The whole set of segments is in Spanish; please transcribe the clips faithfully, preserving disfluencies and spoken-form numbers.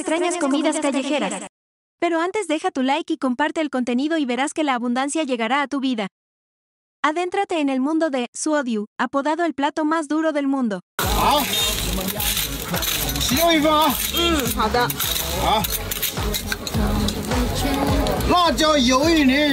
extrañas comidas callejeras. Pero antes deja tu like y comparte el contenido y verás que la abundancia llegará a tu vida. Adéntrate en el mundo de Suodiu, apodado el plato más duro del mundo. 好，洗肉一份啊。 嗯，好的。 好，辣椒油一淋，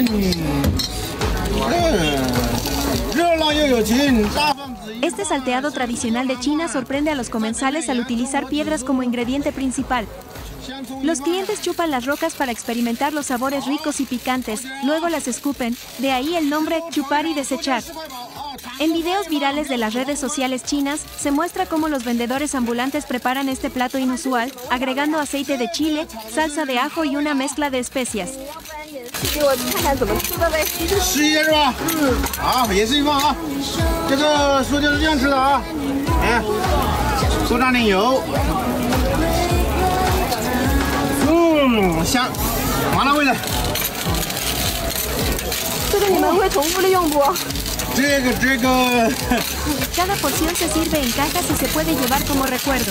嗯，热辣又有劲，大饭子一。 Este salteado tradicional de China sorprende a los comensales al utilizar piedras como ingrediente principal. Los clientes chupan las rocas para experimentar los sabores ricos y picantes, luego las escupen, de ahí el nombre chupar y desechar. En videos virales de las redes sociales chinas, se muestra cómo los vendedores ambulantes preparan este plato inusual, agregando aceite de chile, salsa de ajo y una mezcla de especias. 给我看看怎么吃的呗。 试一下是吧？嗯。好，也是一份啊。这个薯条是这样吃的啊，哎，多加点油。嗯，香，麻辣味的。 这个你们会重复利用不？ 这个这个。 Cada porción se sirve en cajas y se puede llevar como recuerdo.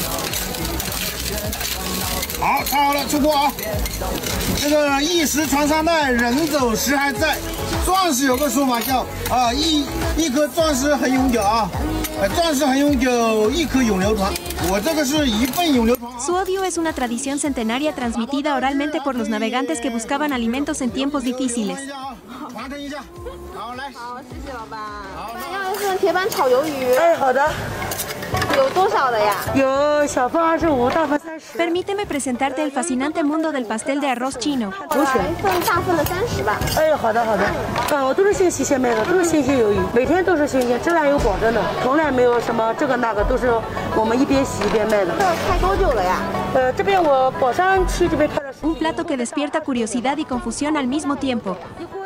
好，太好了，出锅啊！这个一时传三代，人走时还在。钻石有个说法叫啊，一一颗钻石很永久啊，钻石很永久，一颗永流传。我这个是一份永流传。 Suodiu es una tradición centenaria transmitida oralmente por los navegantes que buscaban alimentos en tiempos difíciles. 完成一下，好来。 好，谢谢老板。要一份铁板炒鱿鱼。 哎，好的。 有多少的呀？ 有小份二十五，大份三十。 Permíteme presentarte el fascinante mundo del pastel de arroz chino. 我来一份大份的三十吧。 哎，好的好的。啊，我都是现洗现卖的，都是新鲜鱿鱼，每天都是新鲜，质量有保证的，从来没有什么这个那个，都是我们一边洗一边卖的。 这开多久了呀？ 呃，这边我宝山区这边开了。 Un plato que despierta curiosidad y confusión al mismo tiempo.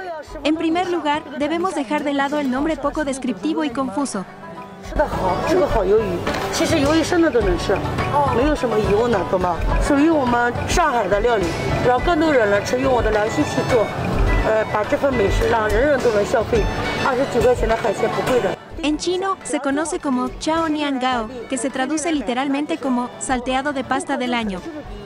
En primer lugar, debemos dejar de lado el nombre poco descriptivo y confuso. 吃的好，是个好鱿鱼。其实鱿鱼生的都能吃，没有什么油呢，懂吗？属于我们上海的料理，让更多人来吃，用我的良心去做，呃，把这份美食让人人都能消费。二十九块钱的海鲜不贵的。 En chino, se conoce como chao nian gao, que se traduce literalmente como salteado de pasta del año.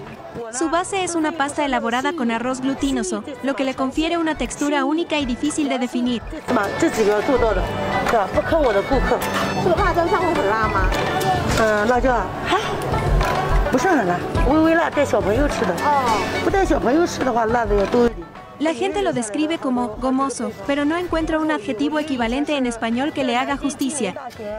Su base es una pasta elaborada con arroz glutinoso, lo que le confiere una textura única y difícil de definir. 这几个做到的，是吧？不坑我的顾客。 这个辣椒酱会很辣吗？ 嗯，辣椒啊，还好，不是很辣，微微辣，带小朋友吃的。哦，不带小朋友吃的话，辣的要多一点。 La gente lo describe como gomoso, pero no encuentro un adjetivo equivalente en español que le haga justicia.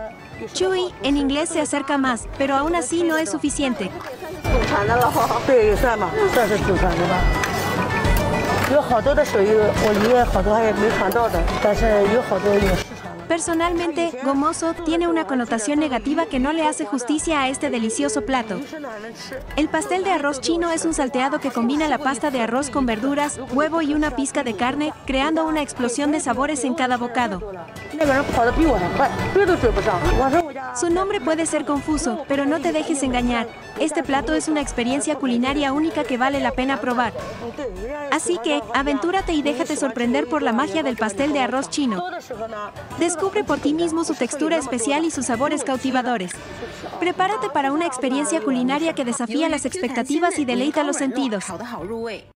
Chewy en inglés se acerca más, pero aún así no es suficiente. 祖传的了。 对，也算吧，算是祖传的吧。有好多的手艺，我爷爷好多还没传到的，但是有好多有失传了。 Personalmente, gomoso tiene una connotación negativa que no le hace justicia a este delicioso plato. El pastel de arroz chino es un salteado que combina la pasta de arroz con verduras, huevo y una pizca de carne, creando una explosión de sabores en cada bocado. Su nombre puede ser confuso, pero no te dejes engañar. Este plato es una experiencia culinaria única que vale la pena probar. Así que, aventúrate y déjate sorprender por la magia del pastel de arroz chino. Descubre por ti mismo su textura especial y sus sabores cautivadores. Prepárate para una experiencia culinaria que desafía las expectativas y deleita los sentidos.